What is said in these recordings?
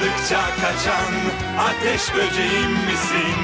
yaklaştıkça kaçan ateş böceğim misin?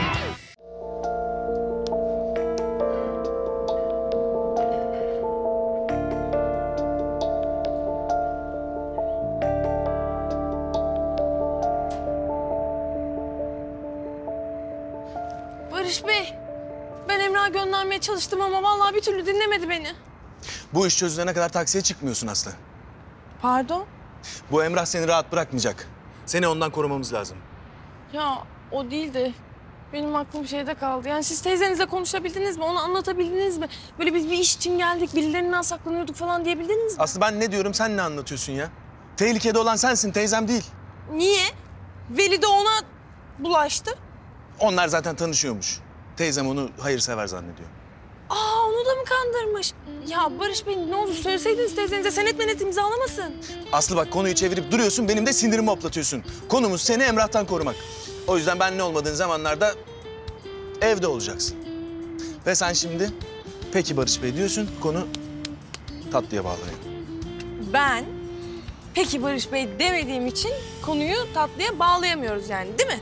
Barış Bey, ben Emrah'a göndermeye çalıştım ama vallahi bir türlü dinlemedi beni. Bu iş çözülene kadar taksiye çıkmıyorsun Aslı. Pardon? Bu Emrah seni rahat bırakmayacak. Seni ondan korumamız lazım. Ya o değil de benim aklım şeyde kaldı. Yani siz teyzenizle konuşabildiniz mi? Onu anlatabildiniz mi? Böyle biz bir iş için geldik, birilerinden saklanıyorduk falan diyebildiniz mi? Aslı ben ne diyorum, sen ne anlatıyorsun ya? Tehlikede olan sensin, teyzem değil. Niye? Veli de ona bulaştı. Onlar zaten tanışıyormuş. Teyzem onu hayırsever zannediyor. Aa, onu da mı kandırmış? Ya Barış Bey, ne olur söyleseydiniz teyzenize, senet menet imzalamasın. Aslı bak, konuyu çevirip duruyorsun, benim de sinirimi hoplatıyorsun. Konumuz seni Emrah'tan korumak. O yüzden ben ne olmadığın zamanlarda evde olacaksın. Ve sen şimdi peki Barış Bey diyorsun, konu tatlıya bağlanıyor. Ben peki Barış Bey demediğim için konuyu tatlıya bağlayamıyoruz yani, değil mi?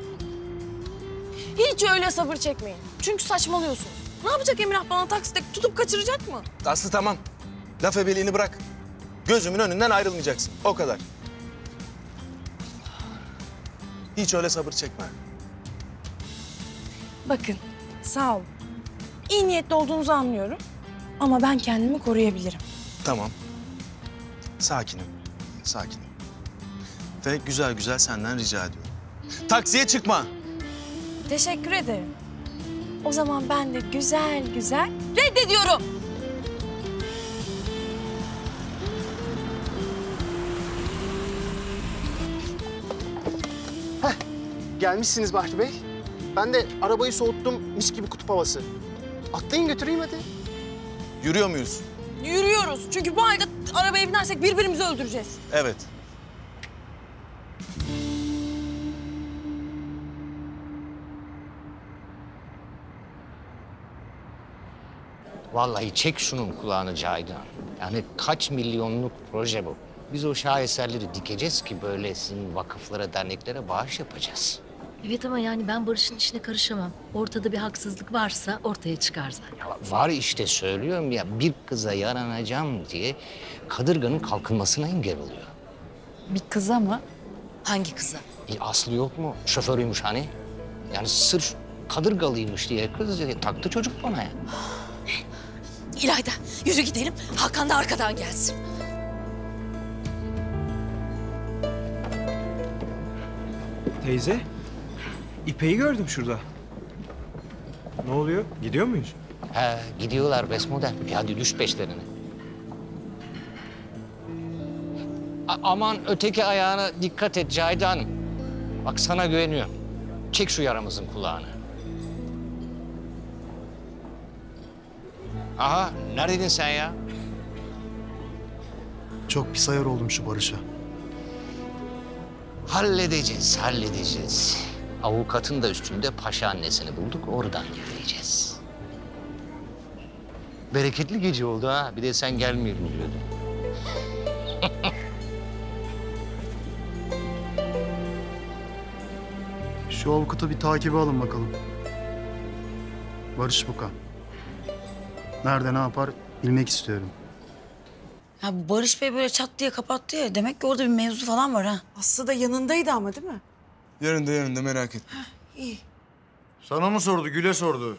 Hiç öyle sabır çekmeyin. Çünkü saçmalıyorsun. Ne yapacak Emrah, bana takside tutup kaçıracak mı? Aslı tamam. Laf ebeliğini bırak. Gözümün önünden ayrılmayacaksın. O kadar. Hiç öyle sabır çekme. Bakın, sağ olun. İyi niyetli olduğunuzu anlıyorum. Ama ben kendimi koruyabilirim. Tamam. Sakinim. Sakinim. Ve güzel güzel senden rica ediyorum. Taksiye çıkma. Teşekkür ederim. O zaman ben de güzel güzel reddediyorum. Gelmişsiniz Bahri Bey. Ben de arabayı soğuttum, mis gibi kutup havası. Atlayın götüreyim hadi. Yürüyor muyuz? Yürüyoruz. Çünkü bu halde arabaya binersek birbirimizi öldüreceğiz. Evet. Vallahi çek şunun kulağını Cahidan. Yani kaç milyonluk proje bu. Biz o şaheserleri dikeceğiz ki böyle sizin vakıflara, derneklere bağış yapacağız. Evet ama yani ben Barış'ın işine karışamam. Ortada bir haksızlık varsa ortaya çıkar zaten. Ya var işte, söylüyorum ya, bir kıza yaranacağım diye kadırganın kalkınmasına engel oluyor. Bir kıza mı? Hangi kıza? Aslı yok mu? Şoförüymüş hani. Yani sırf kadırgalıymış diye kız taktı çocuk bana ya. İlayda yürü gidelim. Hakan da arkadan gelsin. Teyze, İpek'i gördüm şurada. Ne oluyor? Gidiyor muyuz? He, gidiyorlar besmodel. Hadi düş peşlerine. Aman öteki ayağına dikkat et Cahide Hanım. Bak sana güveniyorum. Çek şu yaramızın kulağını. Aha, neredeydin sen ya? Çok pis ayar oldum şu Barış'a. Halledeceğiz, halledeceğiz. Avukatın da üstünde paşa annesini bulduk, oradan yürüyeceğiz. Bereketli gece oldu ha. Bir de sen gelmeyelim diyordun. Şu avukatı bir takibe alın bakalım. Barış Buka. Nerede ne yapar bilmek istiyorum. Ya bu Barış Bey böyle çat diye kapattı ya. Demek ki orada bir mevzu falan var ha. Aslı da yanındaydı ama değil mi? Yanında merak etme. İyi. Sana mı sordu, Gül'e sordu?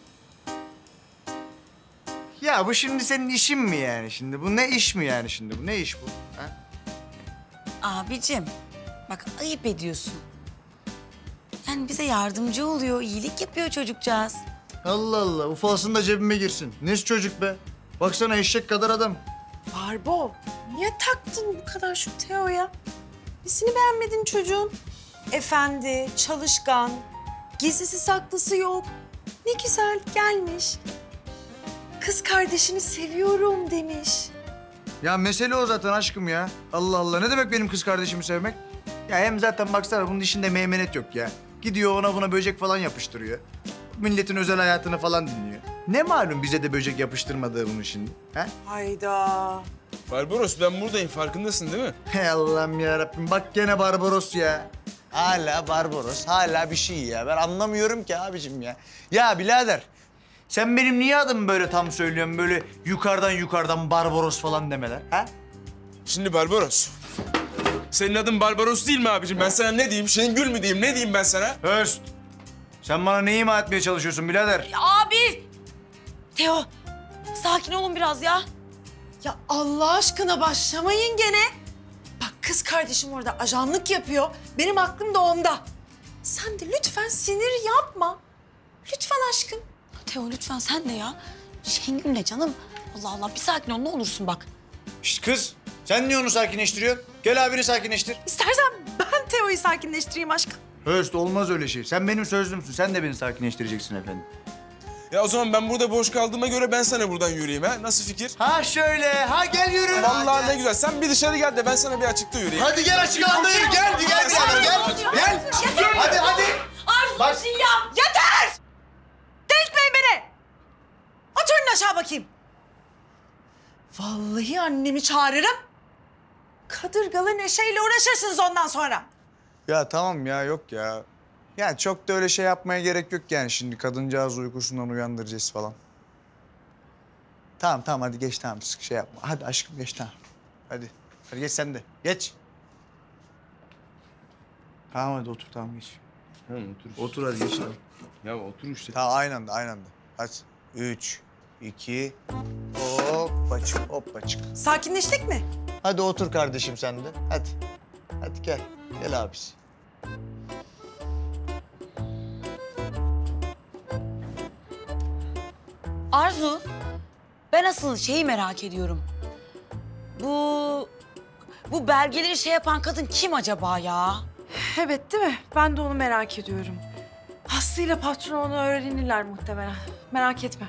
Ya bu şimdi senin işin mi yani şimdi? Bu ne iş mi yani şimdi? Bu ne iş bu? Ha? Abicim bak ayıp ediyorsun. Yani bize yardımcı oluyor, iyilik yapıyor çocukcağız. Allah Allah, ufalsın da cebime girsin. Nesi çocuk be? Baksana eşek kadar adam. Barbo, niye taktın bu kadar şu Teo'ya? Nesini beğenmedin çocuğun? Efendi, çalışkan, gizlisi saklısı yok. Ne güzel gelmiş. Kız kardeşini seviyorum demiş. Ya mesele o zaten aşkım ya. Allah Allah, ne demek benim kız kardeşimi sevmek? Ya hem zaten baksana bunun işinde meymenet yok ya. Gidiyor ona buna böcek falan yapıştırıyor. Milletin özel hayatını falan dinliyor. Ne malum bize de böcek yapıştırmadığı bunun şimdi, ha? Hayda. Barbaros ben buradayım farkındasın değil mi? Hey Allah'ım yarabbim bak gene Barbaros ya. Hala Barbaros, hala bir şey ya. Ben anlamıyorum ki abicim ya. Ya birader, sen benim niye adımı böyle tam söylüyorsun? Böyle yukarıdan Barbaros falan demeler, ha? Şimdi Barbaros. Senin adın Barbaros değil mi abicim? Ben sana ne diyeyim? Şengül mü diyeyim? Ne diyeyim ben sana? Höst, sen bana ne ima etmeye çalışıyorsun birader? Abi! Teo, sakin olun biraz ya. Ya Allah aşkına başlamayın gene. Bak kız kardeşim orada ajanlık yapıyor. Benim aklım da onda. Sen de lütfen sinir yapma. Lütfen aşkım. Teo lütfen sen de ya. Şengül ne canım? Allah Allah bir sakin ol ne olursun bak. Şişt kız, sen niye onu sakinleştiriyorsun? Gel abini sakinleştir. İstersen ben Teo'yu sakinleştireyim aşkım. Höst, olmaz öyle şey. Sen benim sözlümsün. Sen de beni sakinleştireceksin efendim. Ya o zaman ben burada boş kaldığıma göre ben sana buradan yürüyeyim ha? Nasıl fikir? Ha şöyle, ha gel yürü. Vallahi ne güzel. Sen bir dışarı gel de ben sana bir açıkta yürüyeyim. Hadi gel açık alanda yürü. Gel. Gel. Hadi. Arzu ya. Yeter! Delirtmeyin beni! At önünü aşağı bakayım. Vallahi annemi çağırırım. Kadırgalı Neşe'yle uğraşırsınız ondan sonra. Ya tamam ya, yok ya. Yani çok da öyle şey yapmaya gerek yok yani şimdi. Kadıncağız uykusundan uyandıracağız falan. Tamam hadi geç tamam. Sık şey yapma. Hadi aşkım geç tamam. Hadi geç sen de. Geç. Tamam hadi otur tamam geç. Otur hadi geç tamam. Ya otur işte. Tamam aynı anda. Hadi. 3, 2, hoppa çık. Sakinleştik mi? Hadi otur kardeşim sen de. Hadi. Hadi gel. Gel abisi. Arzu, ben asıl şeyi merak ediyorum. Bu belgeleri şey yapan kadın kim acaba ya? Evet değil mi? Ben de onu merak ediyorum. Aslı ile patron onu öğrenirler muhtemelen. Merak etme.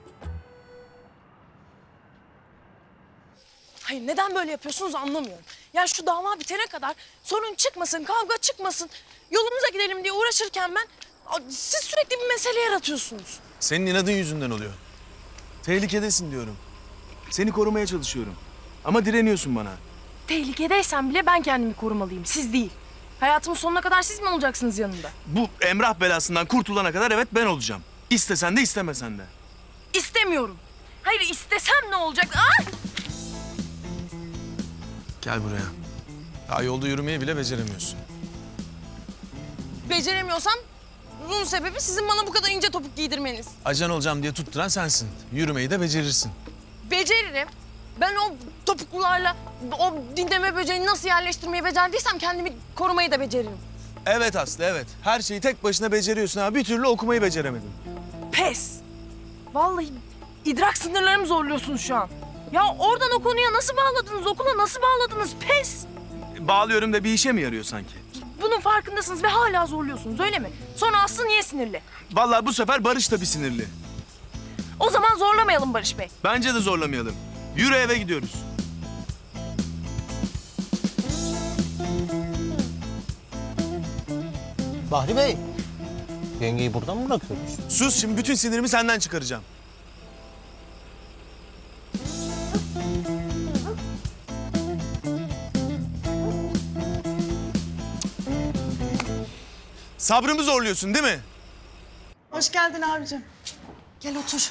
Hayır neden böyle yapıyorsunuz anlamıyorum. Ya şu dava bitene kadar sorun çıkmasın, kavga çıkmasın, yolumuza gidelim diye uğraşırken siz sürekli bir mesele yaratıyorsunuz. Senin inadın yüzünden oluyor. Tehlikedesin diyorum. Seni korumaya çalışıyorum. Ama direniyorsun bana. Tehlikedeysen bile ben kendimi korumalıyım, siz değil. Hayatımın sonuna kadar siz mi olacaksınız yanımda? Bu Emrah belasından kurtulana kadar evet ben olacağım. İstesen de istemesen de. İstemiyorum. Hayır istesem ne olacak? Aa! Gel buraya. Daha yolda yürümeyi bile beceremiyorsun. Beceremiyorsam bunun sebebi sizin bana bu kadar ince topuk giydirmeniz. Ajan olacağım diye tutturan sensin. Yürümeyi de becerirsin. Beceririm. Ben o topuklularla o dinleme böceğini nasıl yerleştirmeyi becerdiysem kendimi korumayı da beceririm. Evet Aslı evet. Her şeyi tek başına beceriyorsun ama bir türlü okumayı beceremedin. Pes. Vallahi idrak sınırlarımı zorluyorsunuz şu an. Ya oradan o konuya nasıl bağladınız, okula nasıl bağladınız? Pes. Bağlıyorum da bir işe mi yarıyor sanki? Bunun farkındasınız ve hala zorluyorsunuz öyle mi? Sonra Aslı niye sinirli? Vallahi bu sefer Barış da bir sinirli. O zaman zorlamayalım Barış Bey. Bence de zorlamayalım. Yürü eve gidiyoruz. Bahri Bey, yengeyi buradan mı bırakıyoruz? Sus şimdi bütün sinirimi senden çıkaracağım. Sabrımı zorluyorsun değil mi? Hoş geldin abicim. Gel otur.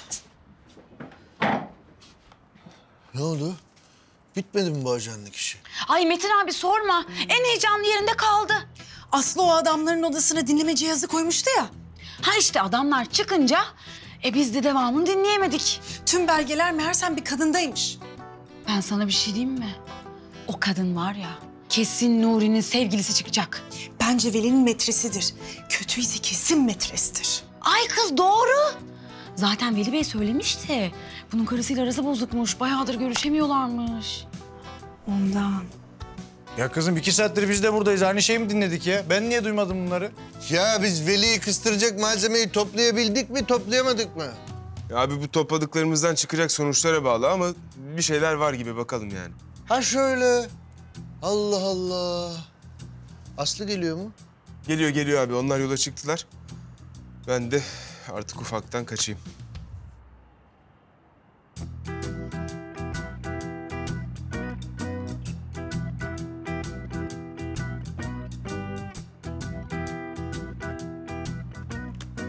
Ne oldu? Bitmedi mi bu ajanlık işi? Ay Metin abi sorma. En heyecanlı yerinde kaldı. Aslı o adamların odasına dinleme cihazı koymuştu ya. Ha işte adamlar çıkınca biz de devamını dinleyemedik. Tüm belgeler meğersem bir kadındaymış. Ben sana bir şey diyeyim mi? O kadın var ya kesin Nuri'nin sevgilisi çıkacak. Bence Veli'nin metresidir. Kötüyse kesin metresidir. Ay kız doğru. Zaten Veli Bey söylemişti. Bunun karısıyla arası bozukmuş. Bayağıdır görüşemiyorlarmış. Ondan. Ya kızım 2 saattir biz de buradayız. Aynı şeyi mi dinledik ya? Ben niye duymadım bunları? Ya biz Veli'yi kıstıracak malzemeyi toplayabildik mi, toplayamadık mı? Ya abi bu topladıklarımızdan çıkacak sonuçlara bağlı ama bir şeyler var gibi bakalım yani. Ha şöyle. Allah Allah. Aslı geliyor mu? Geliyor abi. Onlar yola çıktılar. Ben de artık ufaktan kaçayım.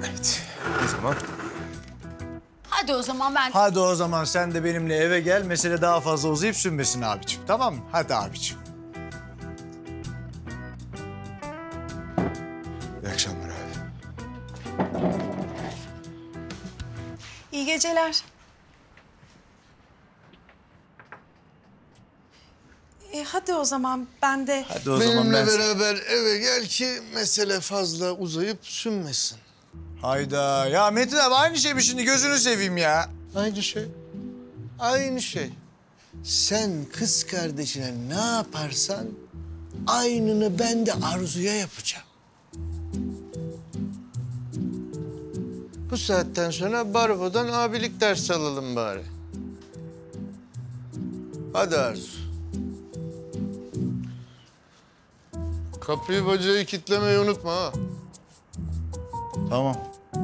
Evet. O zaman Hadi o zaman ben... Hadi o zaman sen de benimle eve gel. Mesele daha fazla uzayıp sünmesin abicim. Tamam mı? Hadi abicim. iyi akşamlar abi. İyi geceler. Hadi o zaman ben de... Hadi o zaman Benimle ben... beraber eve gel ki mesele fazla uzayıp sünmesin. Hayda. Ya Metin abi aynı şey mi şimdi? Gözünü seveyim ya. Aynı şey. Aynı şey. Sen kız kardeşine ne yaparsan aynını ben de Arzu'ya yapacağım. Bu saatten sonra Barbo'dan abilik dersi alalım bari. Hadi Arzu. Kapıyı bacayı kilitlemeyi unutma ha. Tamam.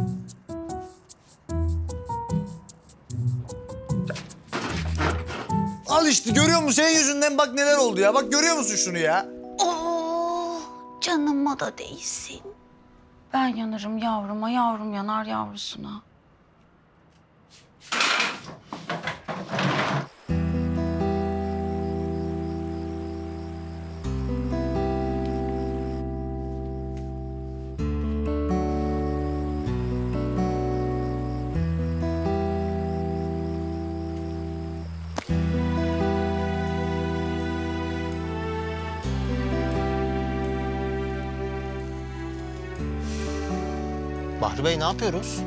Al işte görüyor musun? Senin yüzünden bak neler oldu ya. Bak görüyor musun şunu ya? Oh, canıma da değsin. Ben yanarım yavruma, yavrum yanar yavrusuna. Bahri Bey ne yapıyoruz?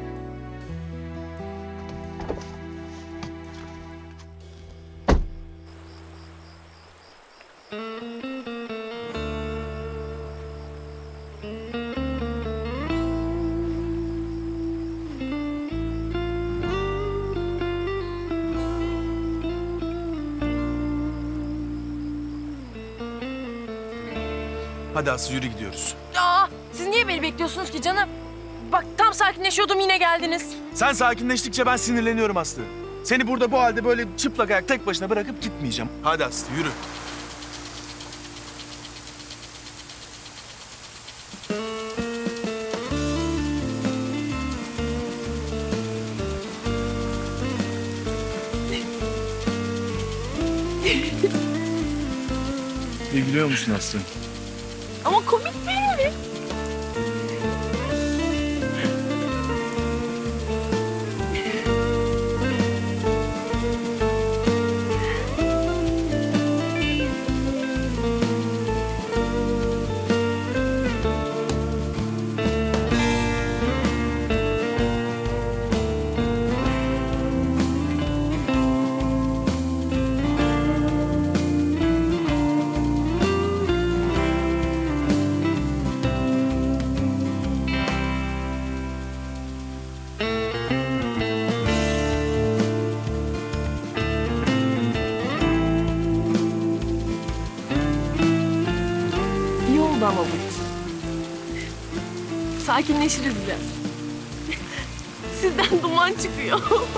Hadi Aslı yürü gidiyoruz. Aa, siz niye beni bekliyorsunuz ki canım? Bak tam sakinleşiyordum yine geldiniz. Sen sakinleştikçe ben sinirleniyorum Aslı. Seni burada bu halde böyle çıplak ayak tek başına bırakıp gitmeyeceğim. Hadi Aslı yürü. Gülüyor musun Aslı? Ama komik değil mi? İyi oldu ama bu. Sakinleşiriz biraz. Sizden duman çıkıyor.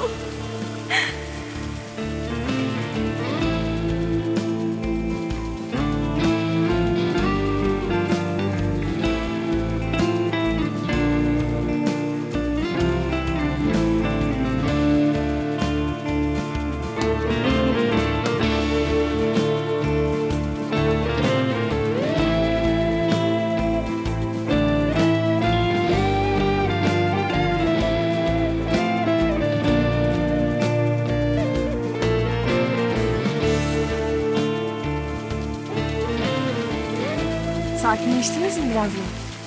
Sakinleştiniz mi biraz mı?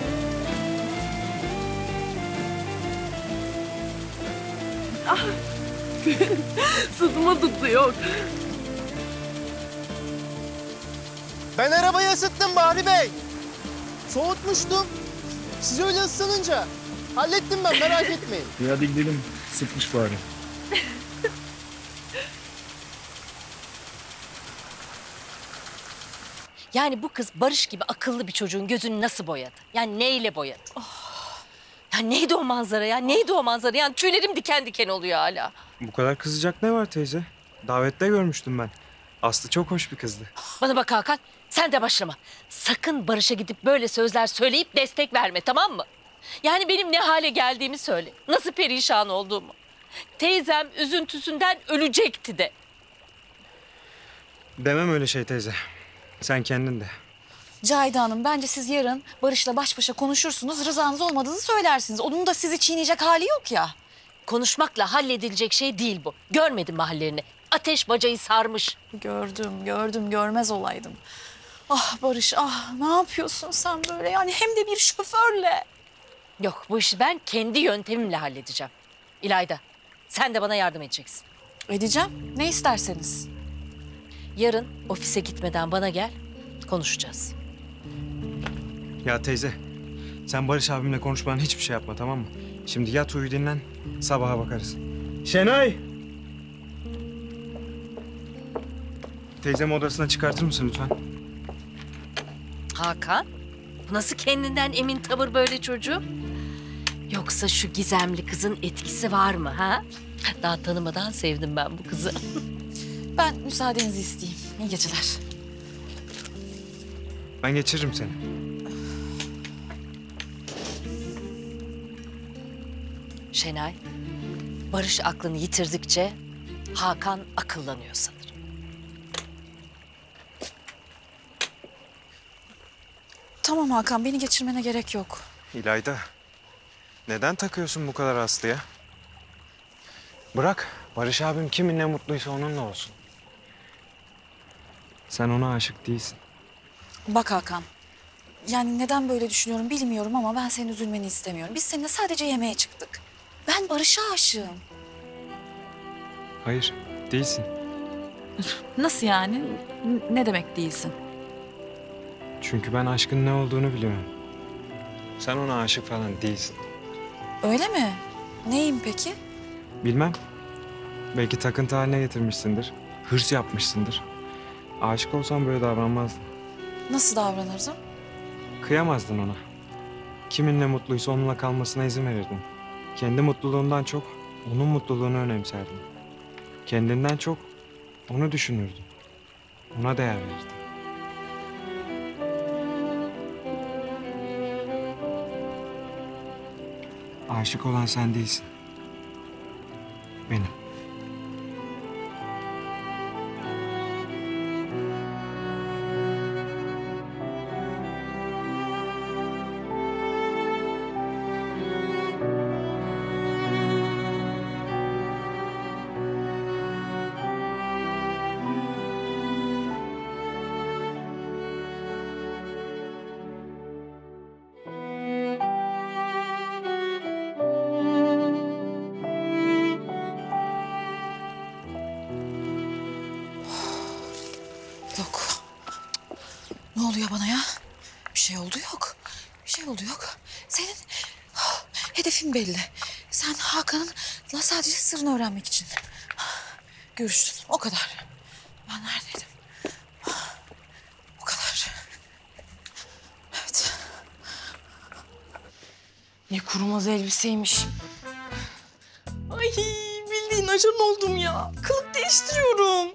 Ah. Sıtıma tuttu yok. Ben arabayı ısıttım Bahri Bey. Soğutmuştum. Siz öyle ısınınca. Hallettim ben, merak etmeyin. İyi hadi gidelim. Sıkmış bari. Yani bu kız Barış gibi akıllı bir çocuğun gözünü nasıl boyadı? Yani neyle boyadı? Ya neydi o manzara ya? Neydi o manzara? Yani tüylerim diken diken oluyor hala. Bu kadar kızacak ne var teyze? Davette görmüştüm ben. Aslı çok hoş bir kızdı. Bana bak Hakan, sen de başlama. Sakın Barış'a gidip böyle sözler söyleyip destek verme, tamam mı? Yani benim ne hale geldiğimi söyle. Nasıl perişan olduğumu. Teyzem üzüntüsünden ölecekti de. Demem öyle şey teyze. Sen kendin de. Cahide Hanım bence siz yarın Barış'la baş başa konuşursunuz. Rızanız olmadığını söylersiniz. Onun da sizi çiğneyecek hali yok ya. Konuşmakla halledilecek şey değil bu. Görmedin mi hallerini? Ateş bacayı sarmış. Gördüm, görmez olaydım. Ah Barış, ah ne yapıyorsun sen böyle? Yani hem de bir şoförle. Yok, bu işi ben kendi yöntemimle halledeceğim. İlayda, sen de bana yardım edeceksin. Edeceğim, ne isterseniz. Yarın ofise gitmeden bana gel, konuşacağız. Ya teyze, sen Barış abimle konuşmadan hiçbir şey yapma, tamam mı? Şimdi yat uyu dinlen, sabaha bakarız. Şenay! Teyzemi odasına çıkartır mısın lütfen? Hakan, bu nasıl kendinden emin tavır böyle çocuğum? Yoksa şu gizemli kızın etkisi var mı ha? Daha tanımadan sevdim ben bu kızı. Ben müsaadenizi isteyeyim. İyi geceler. Ben geçiririm seni. Şenay, Barış aklını yitirdikçe Hakan akıllanıyor sanırım. Tamam Hakan, beni geçirmene gerek yok. İlayda, neden takıyorsun bu kadar Aslı'ya? Bırak, Barış abim kiminle mutluysa onunla olsun. Sen ona aşık değilsin. Bak Hakan, yani neden böyle düşünüyorum bilmiyorum ama ben senin üzülmeni istemiyorum. Biz seninle sadece yemeğe çıktık. Ben Barış'a aşığım. Hayır, değilsin. Nasıl yani? Ne demek değilsin? Çünkü ben aşkın ne olduğunu biliyorum. Sen ona aşık falan değilsin. Öyle mi? Neyim peki? Bilmem. Belki takıntı haline getirmişsindir. Hırs yapmışsındır. Aşık olsan böyle davranmazdın. Nasıl davranırdım? Kıyamazdın ona. Kiminle mutluysa onunla kalmasına izin verirdin. Kendi mutluluğundan çok onun mutluluğunu önemserdin. Kendinden çok onu düşünürdün. Ona değer verirdin. Aşık olan sen değilsin. Benim. Yok. Ne oluyor bana ya? Bir şey oldu yok. Bir şey oldu yok. Senin hedefin belli. Sen Hakan'ınla sadece sırrını öğrenmek için görüştün. O kadar. Ben neredeydim? O kadar. Evet. Ne kurumaz elbiseymiş. Ay bildiğin ajan oldum ya. Kılık değiştiriyorum.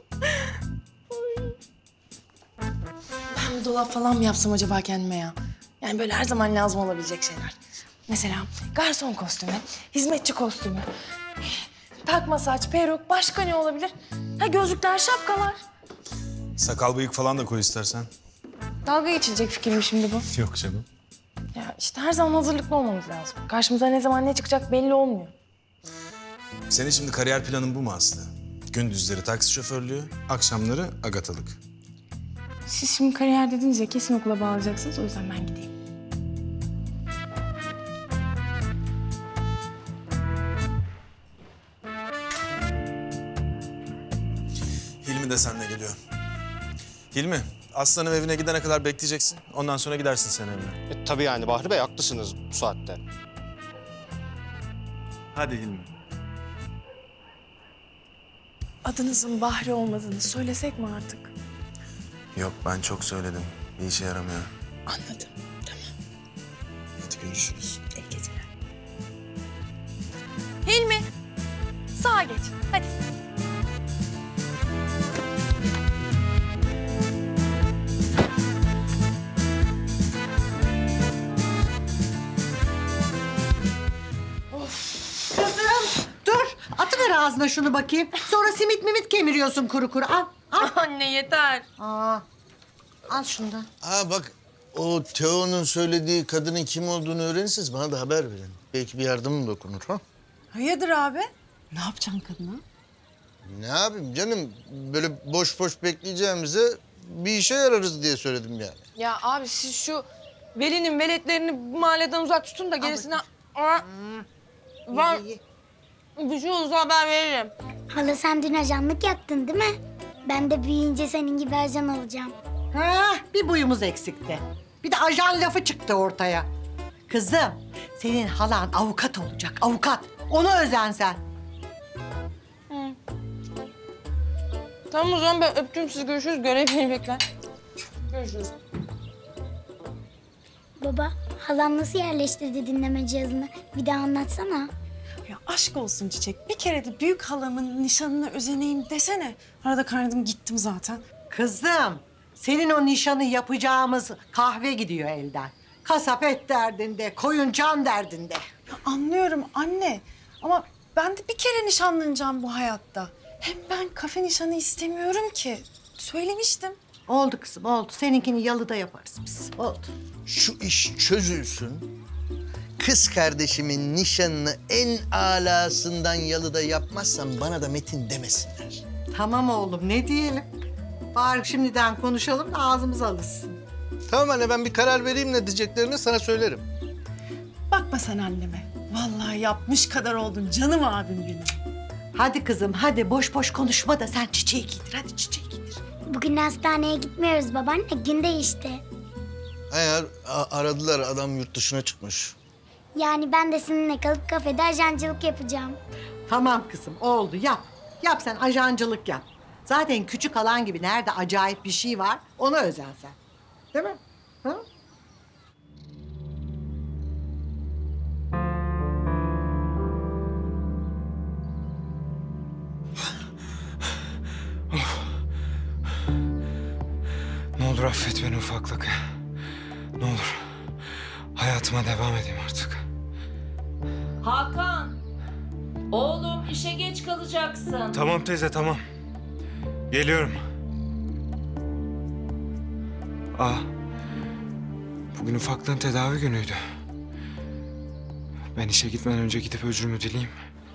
Ben bir dolap falan mı yapsam acaba kendime ya? Yani böyle her zaman lazım olabilecek şeyler. Mesela garson kostümü, hizmetçi kostümü, takma saç, peruk, başka ne olabilir? Ha gözlükler, şapkalar. Sakal bıyık falan da koy istersen. Dalga geçilecek fikir mi şimdi bu? Yok canım. Ya işte her zaman hazırlıklı olmamız lazım. Karşımıza ne zaman ne çıkacak belli olmuyor. Senin şimdi kariyer planın bu mu Aslı? Gündüzleri taksi şoförlüğü, akşamları agatalık. Siz şimdi kariyer dediniz ya kesin okula bağlayacaksınız. O yüzden ben gideyim. Hilmi de seninle geliyor. Hilmi, Aslan'ın evine gidene kadar bekleyeceksin. Ondan sonra gidersin sen evine. Tabii yani Bahri Bey haklısınız bu saatte. Hadi Hilmi. Adınızın Bahri olmadığını söylesek mi artık? Yok ben çok söyledim. Bir işe yaramıyor. Anladım. Tamam. Hadi görüşürüz. İyi geceler. Hilmi, sağa geç. Hadi. ağzına şunu bakayım. Sonra simit mimit kemiriyorsun kuru kuru. Al. Anne yeter. Al şundan. Ha bak, o Teo'nun söylediği kadının kim olduğunu öğrenirseniz bana da haber verin. Belki bir yardımım dokunur ha. Hayırdır abi? Ne yapacaksın kadına? Ne yapayım canım? Böyle boş boş bekleyeceğimize bir işe yararız diye söyledim yani. Ya abi siz şu Veli'nin veletlerini bu mahalleden uzak tutun da gerisine... Ben bir şey olursa haber veririm. Hala sen dün ajanlık yaptın değil mi? Ben de büyüyünce senin gibi ajan olacağım. Ha, bir buyumuz eksikti. Bir de ajan lafı çıktı ortaya. Kızım, senin halan avukat olacak, avukat. Ona özen sen. Tamam o zaman ben öptüm sizi. Görüşürüz. Görev beni bekler. Görüşürüz. Baba, halam nasıl yerleştirdi dinleme cihazını? Bir daha anlatsana. Ya aşk olsun Çiçek. Bir kere de büyük halamın nişanına özeneyim desene. Arada kaynadım gittim zaten. Kızım, senin o nişanı yapacağımız kahve gidiyor elden. Kasap et derdinde, koyun can derdinde. Ya anlıyorum anne. Ama ben de bir kere nişanlanacağım bu hayatta. Hem ben kafe nişanı istemiyorum ki. Söylemiştim. Oldu kızım, oldu. Seninkini yalıda yaparız biz. Oldu. Şu iş çözülsün. Kız kardeşimin nişanını en alasından yalıda yapmazsam bana da Metin demesinler. Tamam oğlum, ne diyelim? Bari şimdiden konuşalım da ağzımız alışsın. Tamam anne, ben bir karar vereyim, ne diyeceklerini sana söylerim. Bakma sen anneme. Vallahi yapmış kadar oldun canım abim benim. Hadi kızım, hadi boş boş konuşma da sen Çiçeği giydir. Hadi Çiçeği giydir. Bugün hastaneye gitmiyoruz babaanne. Gün değişti. Eğer aradılar, adam yurt dışına çıkmış. Yani ben de seninle kalıp kafede ajancılık yapacağım. Tamam kızım, oldu. Yap. Yap sen, ajancılık yap. Zaten küçük alan gibi nerede acayip bir şey var, ona özen sen. Değil mi? Ha? Ne olur affet beni ufaklık. Ne olur. Hayatıma devam edeyim artık. Hakan! Oğlum işe geç kalacaksın. Tamam teyze, tamam. Geliyorum. Bugün ufaklığın tedavi günüydü. Ben işe gitmeden önce gidip özrümü dileyeyim.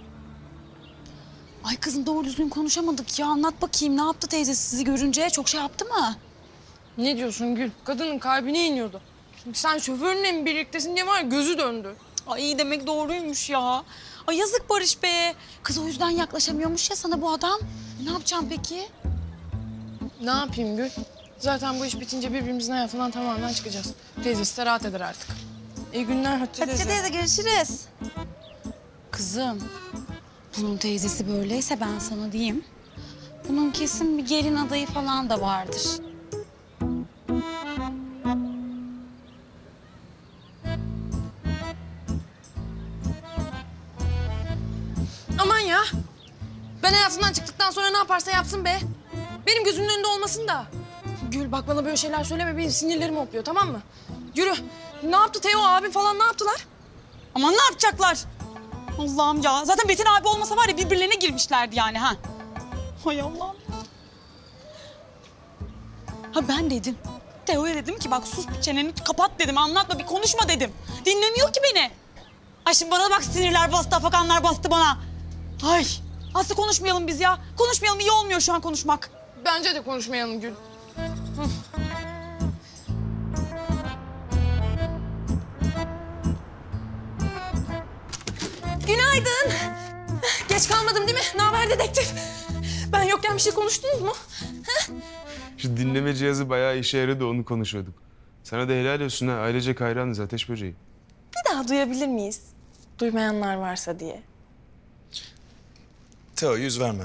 Ay kızım doğru düzgün konuşamadık ya. Anlat bakayım ne yaptı teyze sizi görünce? Çok şey yaptı mı? Ne diyorsun Gül? Kadının kalbine iniyordu. Şimdi sen şoförünle mi birliktesin diye var ya, gözü döndü. Ay demek doğruymuş ya. Ay yazık Barış be. Kız o yüzden yaklaşamıyormuş ya sana bu adam. Ne yapacağım peki? Ne yapayım Gül? Zaten bu iş bitince birbirimizin hayatından tamamen çıkacağız. Teyzesi de rahat eder artık. İyi günler Hatice teyze. Hatice teyze görüşürüz. Kızım, bunun teyzesi böyleyse ben sana diyeyim. Bunun kesin bir gelin adayı falan da vardır. Aman ya! Ben hayatından çıktıktan sonra ne yaparsa yapsın be. Benim gözümün önünde olmasın da. Gül bak bana böyle şeyler söyleme, benim sinirlerim hopluyor, tamam mı? Yürü. Ne yaptı Teo abim falan, ne yaptılar? Aman ne yapacaklar? Allah'ım ya. Zaten Metin abi olmasa var ya birbirlerine girmişlerdi yani ha. Hay Allah'ım. Ha ben dedim. Teo'ya dedim ki bak sus bir çeneni kapat dedim. Anlatma bir konuşma dedim. Dinlemiyor ki beni. Ay şimdi bana bak sinirler bastı, afakanlar bastı bana. Ay Aslı konuşmayalım biz ya. Konuşmayalım, iyi olmuyor şu an konuşmak. Bence de konuşmayalım Gül. Günaydın. Geç kalmadım değil mi? Ne haber dedektif? Ben yokken bir şey konuştunuz mu? Şu dinleme cihazı bayağı işe yaradı, onu konuşuyorduk. Sana da helal olsun ha, ailecek hayranız Ateş Böceği. Bir daha duyabilir miyiz? Duymayanlar varsa diye. Teo, yüz verme.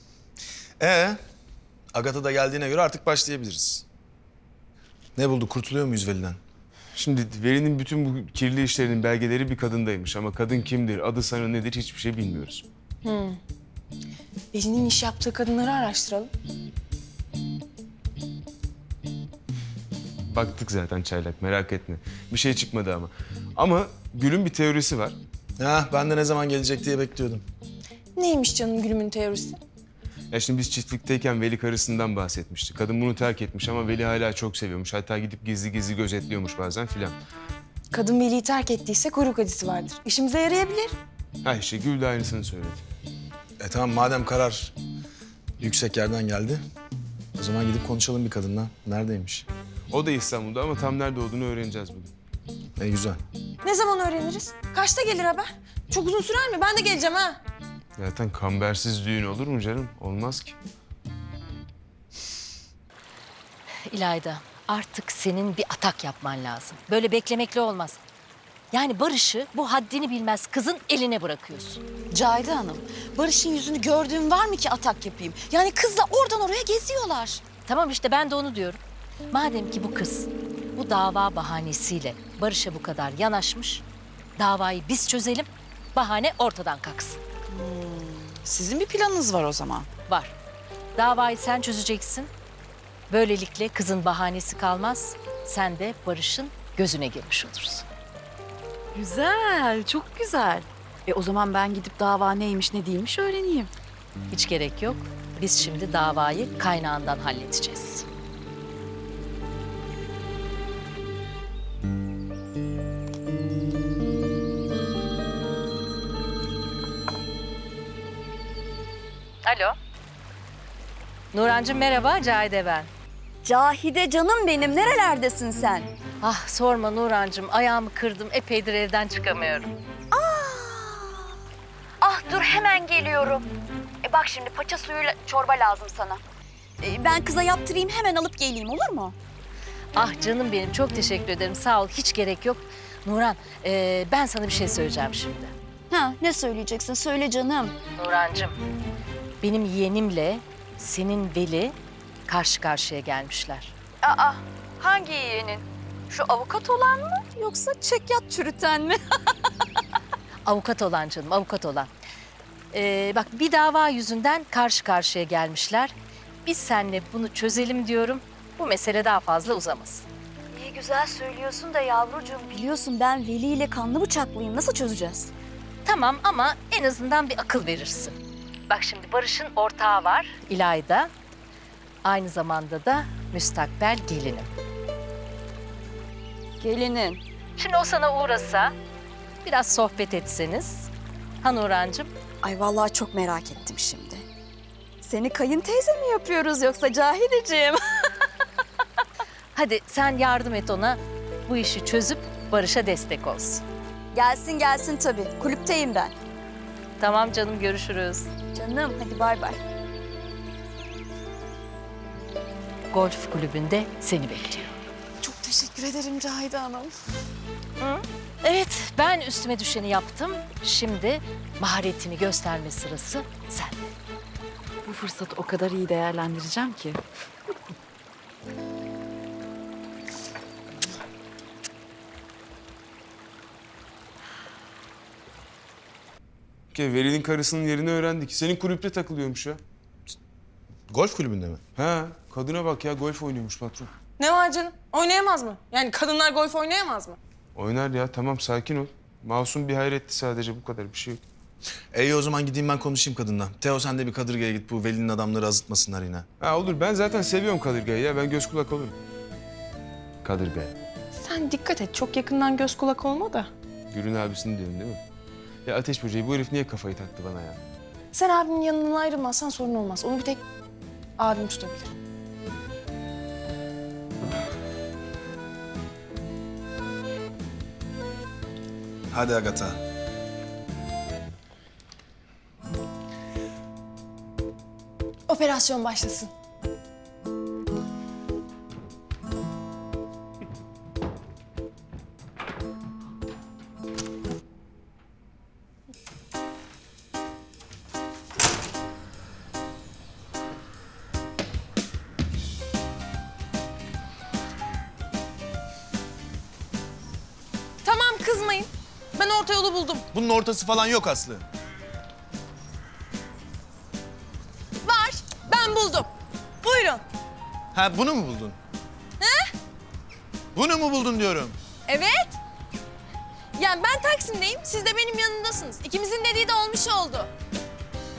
Agatha da geldiğine göre artık başlayabiliriz. Ne buldu? Kurtuluyor muyuz Veli'den? Şimdi Veli'nin bütün bu kirli işlerinin belgeleri bir kadındaymış ama kadın kimdir, adı sanı nedir hiçbir şey bilmiyoruz. Veli'nin iş yaptığı kadınları araştıralım. Baktık zaten çaylak, merak etme. Bir şey çıkmadı ama. Ama Gül'ün bir teorisi var. Ben de ne zaman gelecek diye bekliyordum. Neymiş canım gülümün teorisi? Ya şimdi biz çiftlikteyken Veli karısından bahsetmişti. Kadın bunu terk etmiş ama Veli hala çok seviyormuş. Hatta gidip gizli gizli gözetliyormuş bazen filan. Kadın Veli'yi terk ettiyse kuyruk acısı vardır. İşimize yarayabilir. Ha işte Gül de aynısını söyledi. Tamam madem karar yüksek yerden geldi. O zaman gidip konuşalım bir kadınla. Neredeymiş? O da İstanbul'da ama tam nerede olduğunu öğreneceğiz bugün. Güzel. Ne zaman öğreniriz? Kaçta gelir haber? Çok uzun sürer mi? Ben de geleceğim ha. Zaten kambersiz düğün olur mu canım? Olmaz ki. İlayda, artık senin bir atak yapman lazım. Böyle beklemekle olmaz. Yani Barış'ı bu haddini bilmez kızın eline bırakıyorsun. Cahide Hanım, Barış'ın yüzünü gördüğüm var mı ki atak yapayım? Yani kızla oradan oraya geziyorlar. Tamam işte ben de onu diyorum. Madem ki bu kız bu dava bahanesiyle Barış'a bu kadar yanaşmış, davayı biz çözelim, bahane ortadan kalksın. Sizin bir planınız var o zaman. Var. Davayı sen çözeceksin. Böylelikle kızın bahanesi kalmaz. Sen de Barış'ın gözüne girmiş olursun. Güzel, çok güzel. O zaman ben gidip dava neymiş ne değilmiş öğreneyim. Hiç gerek yok. Biz şimdi davayı kaynağından halledeceğiz. Alo. Nurhancığım merhaba, Cahide ben. Cahide canım benim, nerelerdesin sen? Ah sorma Nurhancığım, ayağımı kırdım, epeydir evden çıkamıyorum. Ah dur hemen geliyorum. Bak şimdi paça suyuyla çorba lazım sana. Ben kıza yaptırayım hemen alıp geleyim olur mu? Ah canım benim, çok teşekkür ederim, sağ ol, hiç gerek yok. Nurhan, ben sana bir şey söyleyeceğim şimdi. Ha ne söyleyeceksin, söyle canım. Nurhancığım, benim yeğenimle senin Veli karşı karşıya gelmişler. Aa hangi yeğenin? Şu avukat olan mı yoksa çekyat çürüten mi? Avukat olan canım, avukat olan. Bak bir dava yüzünden karşı karşıya gelmişler. Biz seninle bunu çözelim diyorum. Bu mesele daha fazla uzamasın. İyi güzel söylüyorsun da yavrucuğum. Biliyorsun ben Veli ile kanlı bıçaklıyım. Nasıl çözeceğiz? Tamam ama en azından bir akıl verirsin. Bak şimdi Barış'ın ortağı var, İlayda. Aynı zamanda da müstakbel gelinim. Gelinin. Şimdi o sana uğrasa, biraz sohbet etseniz. Ha Nurhancığım? Ay vallahi çok merak ettim şimdi. Seni kayınteyze mi yapıyoruz yoksa Cahideciğim? Hadi sen yardım et ona, bu işi çözüp Barış'a destek olsun. Gelsin gelsin tabii. Kulüpteyim ben. Tamam canım, görüşürüz. Canım hadi bay bay. Golf kulübünde seni bekliyor. Çok teşekkür ederim Cahide Hanım. Hı? Evet, ben üstüme düşeni yaptım. Şimdi maharetini gösterme sırası sende. Bu fırsatı o kadar iyi değerlendireceğim ki. Veli'nin karısının yerini öğrendik. Senin kulüpte takılıyormuş ya. Golf kulübünde mi? Ha, kadına bak ya, golf oynuyormuş patron. Ne var canım? Oynayamaz mı? Yani kadınlar golf oynayamaz mı? Oynar ya, tamam sakin ol. Masum bir hayretti sadece, bu kadar, bir şey yok. İyi o zaman gideyim ben konuşayım kadınla. Teo sen de bir kadırgaya git, bu Veli'nin adamları azıtmasınlar yine. Ha olur, ben zaten seviyorum kadırgayı ya, ben göz kulak olurum. Kadırga. Sen dikkat et, çok yakından göz kulak olma da. Gül'ün abisini diyorsun değil mi? Ya Ateş Böceği, bu herif niye kafayı taktı bana ya? Sen abimin yanından ayrılmazsan sorun olmaz. Onu bir tek abim tutabilir. Hadi Agatha. Operasyon başlasın. Tamam kızmayın. Ben orta yolu buldum. Bunun ortası falan yok Aslı. Var. Ben buldum. Buyurun. Ha bunu mu buldun? He? Bunu mu buldun diyorum. Evet. Yani ben Taksim'deyim, siz de benim yanımdasınız. İkimizin dediği de olmuş oldu.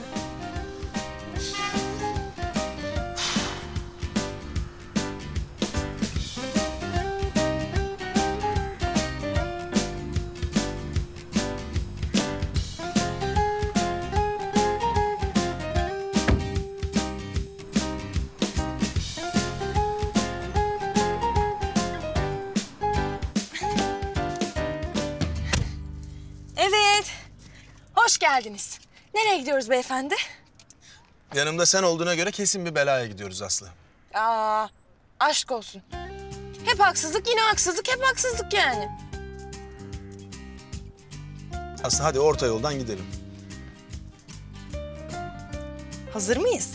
Hoş geldiniz. Nereye gidiyoruz beyefendi? Yanımda sen olduğuna göre kesin bir belaya gidiyoruz Aslı. Aa, aşk olsun. Hep haksızlık, yine haksızlık, hep haksızlık yani. Aslı hadi orta yoldan gidelim. Hazır mıyız?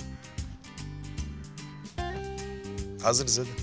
Hazırız hadi.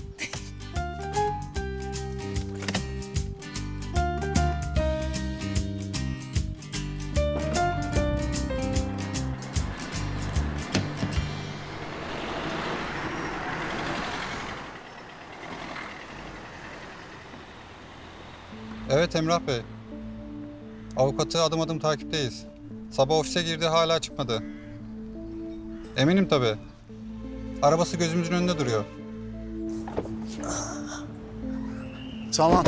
Evet Emrah Bey. Avukatı adım adım takipteyiz. Sabah ofise girdi, hala çıkmadı. Eminim tabii. Arabası gözümüzün önünde duruyor. Tamam.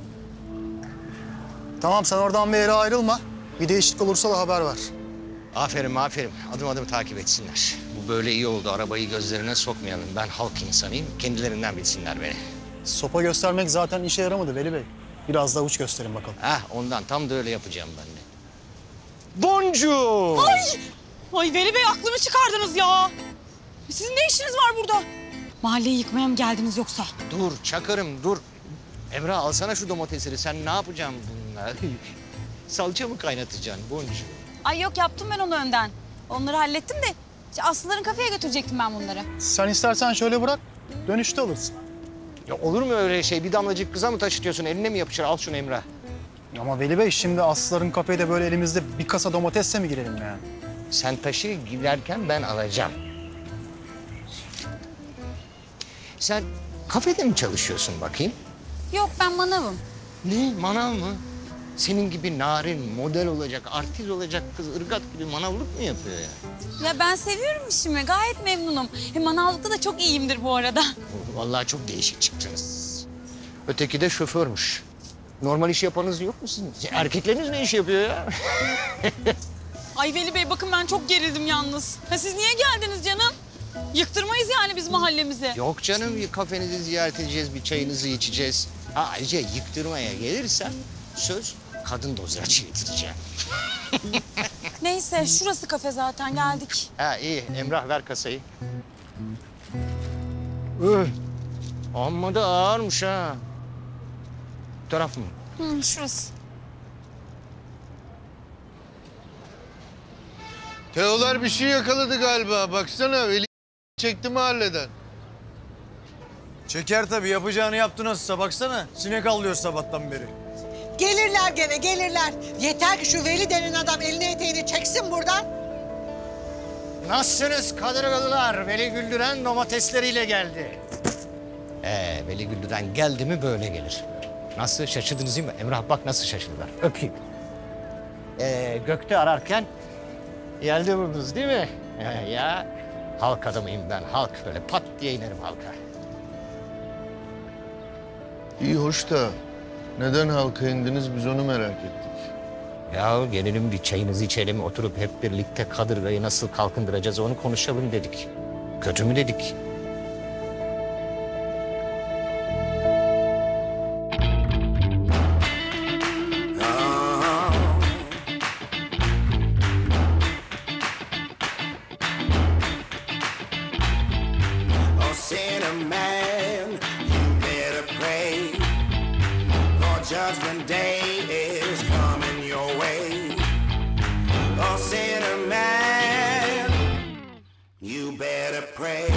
Tamam, sen oradan bir yere ayrılma. Bir değişiklik olursa da haber ver. Aferin, aferin. Adım adım takip etsinler. Bu böyle iyi oldu. Arabayı gözlerine sokmayalım. Ben halk insanıyım. Kendilerinden bilsinler beni. Sopa göstermek zaten işe yaramadı Veli Bey. Biraz daha uç gösterin bakalım. Ondan tam da öyle yapacağım ben de. Boncuğum! Ay Veli Bey, aklımı çıkardınız ya. Sizin ne işiniz var burada? Mahalleyi yıkmaya mı geldiniz yoksa? Dur Çakır'ım dur. Emrah alsana şu domatesleri. Sen ne yapacaksın bununla? Salça mı kaynatacaksın Boncuğum? Ay yok, yaptım ben onu önden. Onları hallettim de Aslıların kafeye götürecektim ben bunları. Sen istersen şöyle bırak, dönüşte alırsın. Ya olur mu öyle şey? Bir damlacık kıza mı taşıtıyorsun? Eline mi yapışır? Al şunu Emrah. Ama Veli Bey, şimdi Aslıların kafede böyle elimizde bir kasa domatesle mi girelim yani? Sen taşı, giderken ben alacağım. Sen kafede mi çalışıyorsun bakayım? Yok, ben manavım. Ne? Manav mı? Senin gibi narin, model olacak, artist olacak kız ırgat gibi manavlık mı yapıyor ya? Ya ben seviyorum işimi, gayet memnunum. Manavlıkta da çok iyiyimdir bu arada. Vallahi çok değişik çıktınız. Öteki de şoförmüş. Normal iş yapanınız yok mu sizin? Erkekleriniz ne iş yapıyor ya? Ay Veli Bey, bakın ben çok gerildim yalnız. Siz niye geldiniz canım? Yıktırmayız yani biz mahallemizi. Yok canım, kafenizi ziyaret edeceğiz, bir çayınızı içeceğiz. Ayrıca yıktırmaya gelirsen söz kadın dozerci getireceğim. Neyse, şurası kafe zaten, geldik. İyi, Emrah ver kasayı. Amma da ağırmış ha. Bu taraf mı? Şurası. Teolar bir şey yakaladı galiba. Baksana Veli çekti mahalleden. Çeker tabii, yapacağını yaptı nasılsa. Baksana, sinek avlıyor sabahtan beri. Gelirler gene, gelirler. Yeter ki şu Veli denen adam elini eteğini çeksin buradan. Nasılsınız kadırgalılar? Veli Güldüren domatesleriyle geldi. Veli Güldüren geldi mi böyle gelir. Nasıl şaşırdınız değil mi? Emrah bak nasıl şaşırdılar. Öpeyim. Gökte ararken geldi vurdunuz değil mi? Ya halk adamıyım ben. Halk böyle pat diye inerim halka. İyi hoş da neden halka indiniz biz onu merak ettik. Ya gelelim bir çayınızı içelim, oturup hep birlikte kadırgayı nasıl kalkındıracağız onu konuşalım dedik. Kötü mü dedik? Judgment Day is coming your way. Oh, sinner man, you better pray.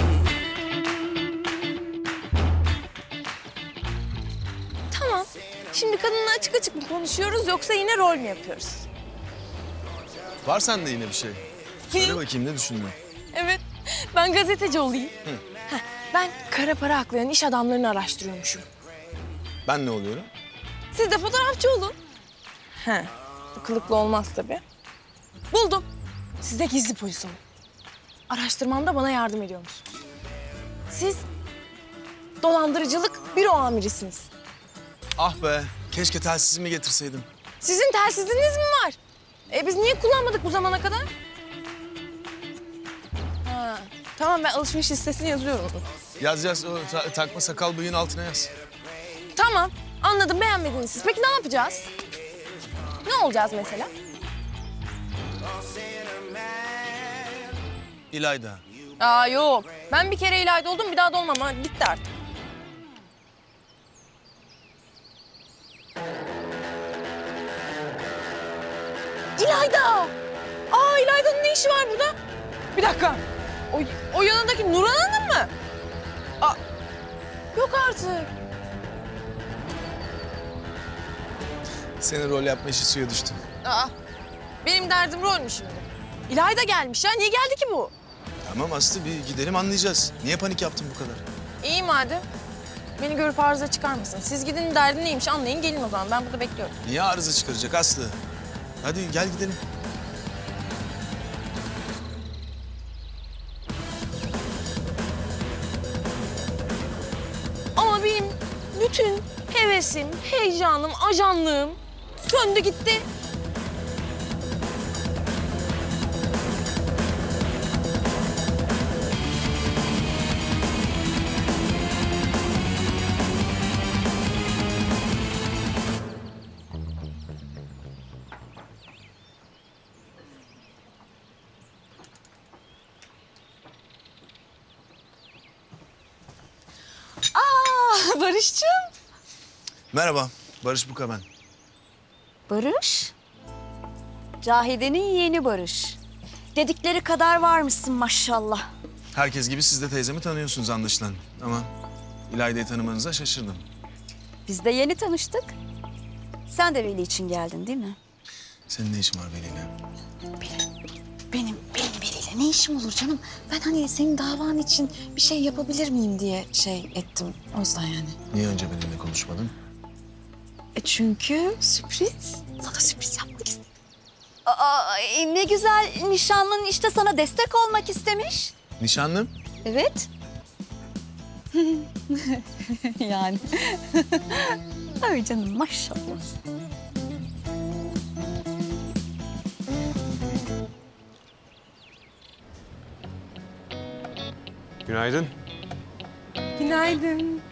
Tamam. Şimdi kadınla açık açık mı konuşuyoruz yoksa yine rol mü yapıyoruz? Var sende yine bir şey. Söyle bakayım ne düşündün? Evet. Ben gazeteci olayım. Ben kara para aklayan iş adamlarını araştırıyormuşum. Ben ne oluyorum? Siz de fotoğrafçı olun. Bu kılıklı olmaz tabii. Buldum. Siz de gizli polis olun. Araştırmamda bana yardım ediyorsunuz. Siz dolandırıcılık büro amirisiniz. Ah be, keşke telsizimi getirseydim. Sizin telsiziniz mi var? Biz niye kullanmadık bu zamana kadar? Tamam, ben alışveriş listesini yazıyorum. Yaz o takma sakal bıyığın altına yaz. Tamam, anladım, beğenmediniz siz. Peki ne yapacağız? Ne olacağız mesela? İlayda. Aa yok. Ben bir kere İlayda oldum, bir daha da olmam. Hadi bitti artık. İlayda! Aa İlayda'nın ne işi var burada? Bir dakika. O yanındaki Nurhan Hanım mı? Aa, yok artık. Senin rol yapma işi suya düştü. Aa, benim derdim rol mü şimdi? İlayda gelmiş ya. Niye geldi ki bu? Tamam Aslı, bir gidelim anlayacağız. Niye panik yaptın bu kadar? İyi madem. Beni görüp arıza çıkarmasın. Siz gidin, derdi neymiş anlayın, gelin o zaman. Ben burada bekliyorum. Niye arıza çıkaracak Aslı? Hadi gel gidelim. Ama benim bütün hevesim, heyecanım, ajanlığım söndü gitti. Barış'cığım. Merhaba, Barış Buka ben. Barış? Cahide'nin yeğeni Barış. Dedikleri kadar varmışsın maşallah. Herkes gibi siz de teyzemi tanıyorsunuz anlaşılan. Ama İlayda'yı tanımanıza şaşırdım. Biz de yeni tanıştık. Sen de Veli için geldin değil mi? Senin ne işin var Veli'yle? Benim Veli'yle ne işim olur canım? Ben hani senin davan için bir şey yapabilir miyim diye şey ettim. O yüzden yani. Niye önce benimle konuşmadın? Çünkü sürpriz. Sana sürpriz yapmak istedim. Aa, ne güzel, nişanlın işte sana destek olmak istemiş. Nişanlım? Evet. Yani. Ay canım maşallah. Günaydın. Günaydın.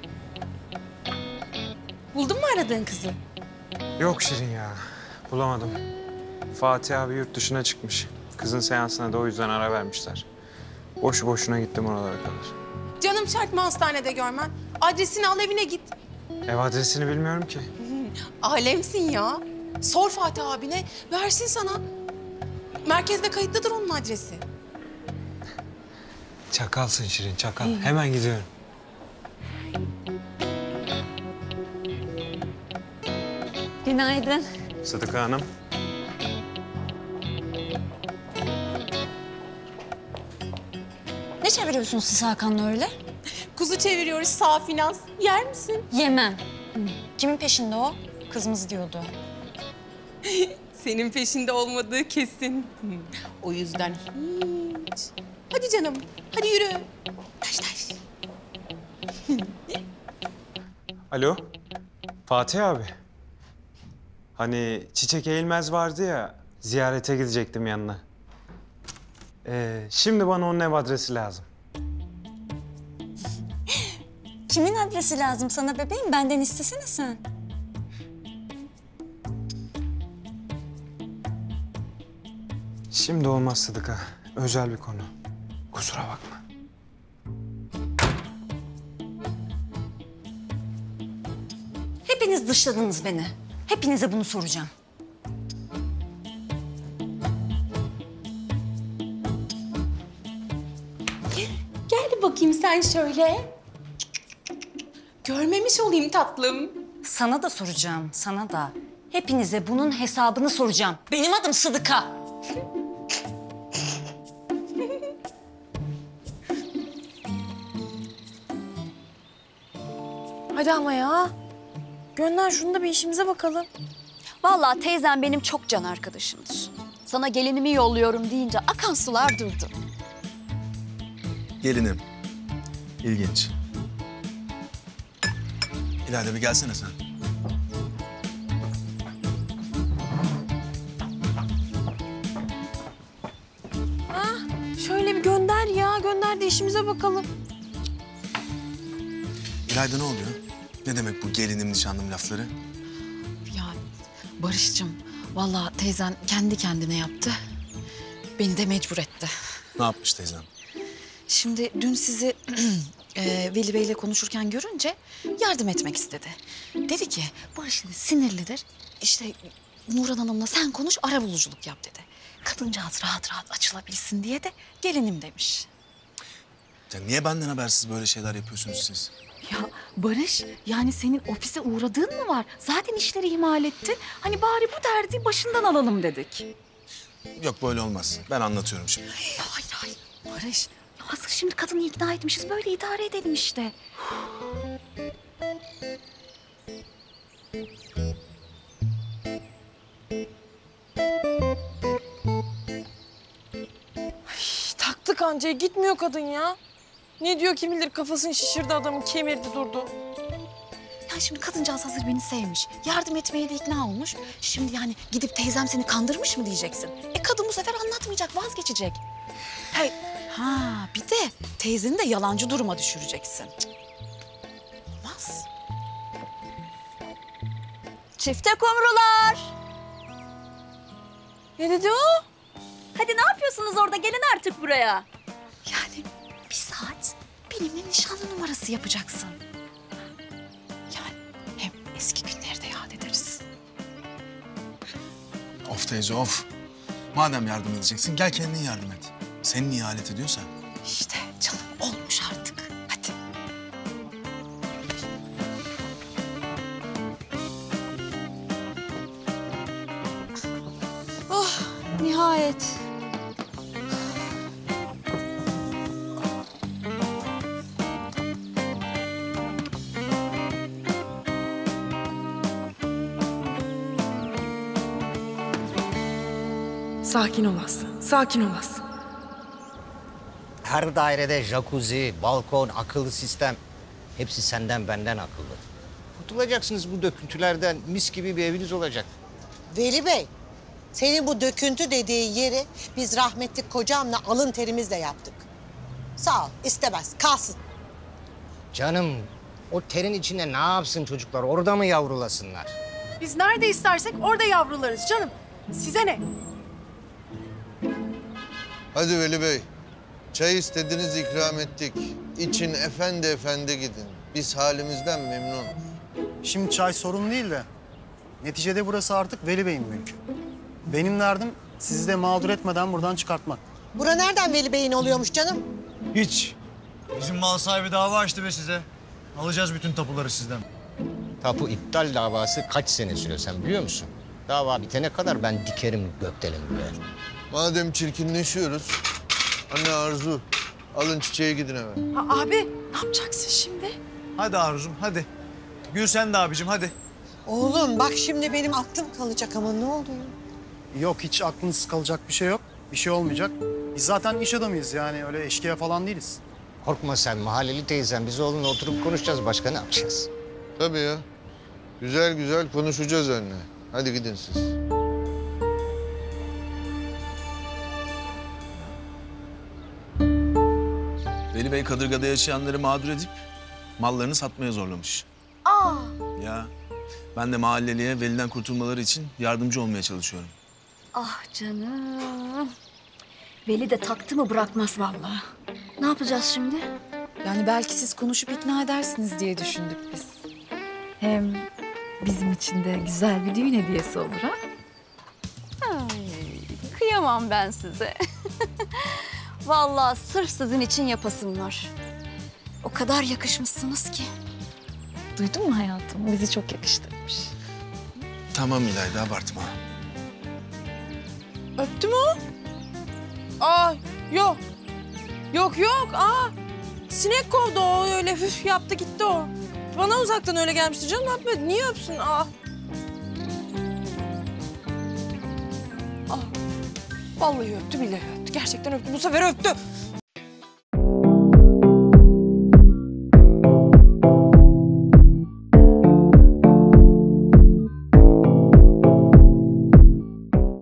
Buldun mu aradığın kızı? Yok Şirin ya. Bulamadım. Fatih abi yurt dışına çıkmış. Kızın seansına da o yüzden ara vermişler. Boşu boşuna gittim oralara kadar. Canım şart mı hastanede görmen? Adresini al, evine git. Ev adresini bilmiyorum ki. Alemsin ya. Sor Fatih abine, versin sana. Merkezde kayıtlıdır onun adresi. Çakalsın Şirin, çakal. Hemen gidiyorum. Günaydın. Sıdıka Hanım. Ne çeviriyorsunuz siz Hakan'la öyle? Kuzu çeviriyoruz, sağ finans. Yer misin? Yemem. Kimin peşinde o? Kızımız diyordu. Senin peşinde olmadığı kesin. O yüzden hiç. Hadi canım, hadi yürü. Taş taş. Alo, Fatih abi. Hani Çiçek Eğilmez vardı ya, ziyarete gidecektim yanına. Şimdi bana onun ev adresi lazım. Kimin adresi lazım sana bebeğim? Benden istesene sen. Şimdi olmaz Sıdıka, özel bir konu. Kusura bakma. Hepiniz dışladınız beni. Hepinize bunu soracağım. Gel bakayım sen şöyle. Görmemiş olayım tatlım. Sana da soracağım, sana da. Hepinize bunun hesabını soracağım. Benim adım Sıdıka. Hadi ama ya. Gönder şunu da bir işimize bakalım. Vallahi teyzem benim çok can arkadaşımdır. Sana gelinimi yolluyorum deyince akan sular durdu. Gelinim. İlginç. İlayda bir gelsene sen. Şöyle bir gönder ya. Gönder de işimize bakalım. İlayda ne oluyor? Ne demek bu gelinim nişanlım lafları? Ya Barış'cığım Vallahi teyzen kendi kendine yaptı. Beni de mecbur etti. Ne yapmış teyzem? Şimdi dün sizi Veli Bey'le konuşurken görünce yardım etmek istedi. Dedi ki Barış şimdi sinirlidir. İşte Nurhan Hanım'la sen konuş, arabuluculuk yap dedi. Kadıncağız rahat rahat açılabilsin diye de gelinim demiş. Ya niye benden habersiz böyle şeyler yapıyorsunuz siz? Ya Barış, yani senin ofise uğradığın mı var? Zaten işleri ihmal ettin. Hani bari bu derdi başından alalım dedik. Yok böyle olmaz. Ben anlatıyorum şimdi. Hayır hayır Barış. Asıl şimdi kadını ikna etmişiz. Böyle idare edelim işte. Taktı kancaya gitmiyor kadın ya. Ne diyor kim bilir, kafasını şişirdi adamın, kemirdi durdu. Ya şimdi kadıncağız hazır beni sevmiş. Yardım etmeye de ikna olmuş. Şimdi yani gidip teyzem seni kandırmış mı diyeceksin. Kadın bu sefer anlatmayacak, vazgeçecek. Hey, ha bir de teyzeni de yalancı duruma düşüreceksin. Cık. Olmaz. Çifte kumrular. Ne dedi o? Hadi ne yapıyorsunuz orada? Gelin artık buraya. Yani bir saat benimle nişanlı numarası yapacaksın. Yani hem eski günleri de yad ederiz. Of teyze of. Madem yardım edeceksin gel kendin yardım et. Seni niye alet ediyorsa. İşte canım olmuş artık. Hadi. Oh nihayet. Sakin ol Aslı, sakin ol Aslı. Her dairede jacuzzi, balkon, akıllı sistem. Hepsi senden benden akıllı. Kurtulacaksınız bu döküntülerden. Mis gibi bir eviniz olacak. Veli Bey, senin bu döküntü dediğin yeri biz rahmetli kocamla alın terimizle yaptık. Sağ ol, istemez, kalsın. Canım, o terin içinde ne yapsın çocuklar? Orada mı yavrulasınlar? Biz nerede istersek orada yavrularız canım. Size ne? Hadi Veli Bey. Çay istediniz, ikram ettik. İçin efendi efendi gidin. Biz halimizden memnunuz. Şimdi çay sorun değil de neticede burası artık Veli Bey'in mülkü. Benim derdim sizi de mağdur etmeden buradan çıkartmak. Bura nereden Veli Bey'in oluyormuş canım? Hiç. Bizim mal sahibi dava açtı be size. Alacağız bütün tapuları sizden. Tapu iptal davası kaç sene sürüyor sen biliyor musun? Dava bitene kadar ben dikerim gökdelen buraya. Madem çirkinleşiyoruz, anne Arzu, alın çiçeğe gidin hemen. Abi ne yapacaksın şimdi? Hadi Arzu'm hadi. Gül sen de abicim hadi. Oğlum bak şimdi benim aklım kalacak ama ne oluyor? Yok hiç aklınız kalacak bir şey yok. Bir şey olmayacak. Biz zaten iş adamıyız yani öyle eşkıya falan değiliz. Korkma sen mahalleli teyzem. Biz oğlunla oturup konuşacağız. Başka ne yapacağız? Tabii ya. Güzel güzel konuşacağız anne. Hadi gidin siz. Veli Bey kadırgada yaşayanları mağdur edip mallarını satmaya zorlamış. Aa. Ya ben de mahalleliye Veli'den kurtulmaları için yardımcı olmaya çalışıyorum. Ah canım. Veli de taktı mı bırakmaz vallahi. Ne yapacağız şimdi? Yani belki siz konuşup ikna edersiniz diye düşündük biz. Hem bizim için de güzel bir düğün hediyesi olur ha? Ay, kıyamam ben size. Vallahi sırf sizin için yapasım var. O kadar yakışmışsınız ki. Duydun mu hayatım? Bizi çok yakıştırmış. Tamam İlayda abartma. Öptü mü o? Aa yok. Yok yok aa. Sinek kovdu o öyle hüf yaptı gitti o. Bana uzaktan öyle gelmişti canım öpmedi. Niye öpsün aa? Ah. Vallahi öptü billahi öptü. Gerçekten öptü. Bu sefer öptü.